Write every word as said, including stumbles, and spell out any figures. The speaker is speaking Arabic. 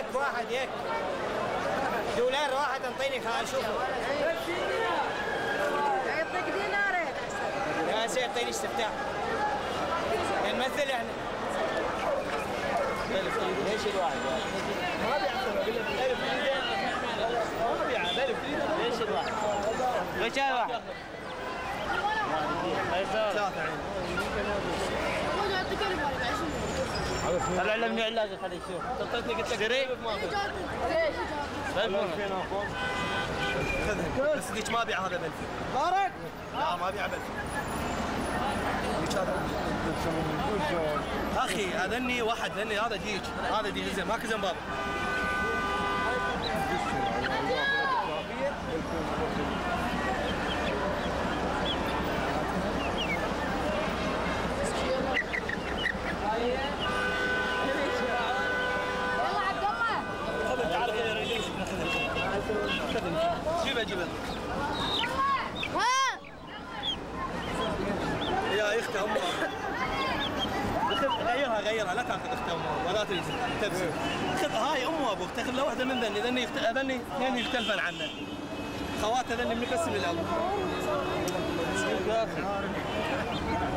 واحد هيك دولار واحد انطيني خليني اشوفه. يعطيك دينارين. يا سيدي اعطيني استفتاح. نمثل احنا. ليش الواحد؟ ما بيعطينا بالألف ما بيعطينا بالألف ليش الواحد؟ ليش الواحد؟ ثلاثة عين. طلع له من علاجه خليه يشوف. اعطيتني قلت لك شري؟ ليش؟ خذها بس ذيك ما ابيع هذا بألف. بارك؟ لا ما ابيع بألف. اخي هذني واحد ذني هذا ديج هذا ديج زين ماكو زنباب. يلا عبد الله. خذ تعال غير ليش جيبه جيبه. ها يا اختي امها غيرها غيرها لا تاخذ اختي امها ولا تبسم. خذ هاي امها ابوك تاخذ له واحده من ذني ذني ذني اثنين يختلفن عنه. خواته ذني من قسم الاول.